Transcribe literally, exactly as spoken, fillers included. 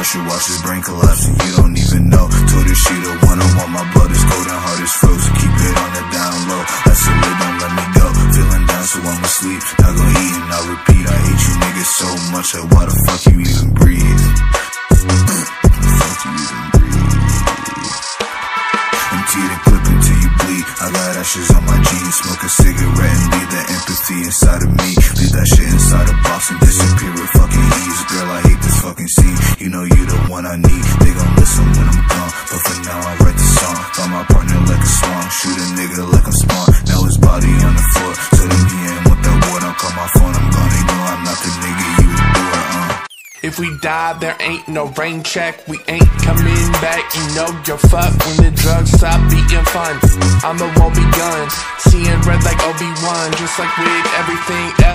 should watch his brain collapse, and you don't even know. Told her she the one, I want my blood is cold and heart is frozen. Keep it on the down low, I said it, don't let me go. Feeling down so I'ma sleep, not gon' eat and I'll repeat. I hate you niggas so much, like why the fuck you even breathe? Fuck you even breathe? Empty the clip until you bleed. I got ashes on my jeans, smoke a cigarette and leave the empathy inside of me. Leave that shit inside a box and disappear with fucking ease. Girl, I hate this fucking scene, you know you the one I need. They gon' listen when I'm gone, but for now I write the song. Found my partner like a swan, shoot a nigga like I'm Spawn. Now his body on the floor, so then he ain't with that war. Don't call my phone, I'm gonna ignore, I'm not the nigga you adore, uh. If we die, there ain't no rain check. We ain't coming back, you know you're fucked when the drugs stop being fun. I'm the one begun, seeing red like Obi-Wan, just like with everything else.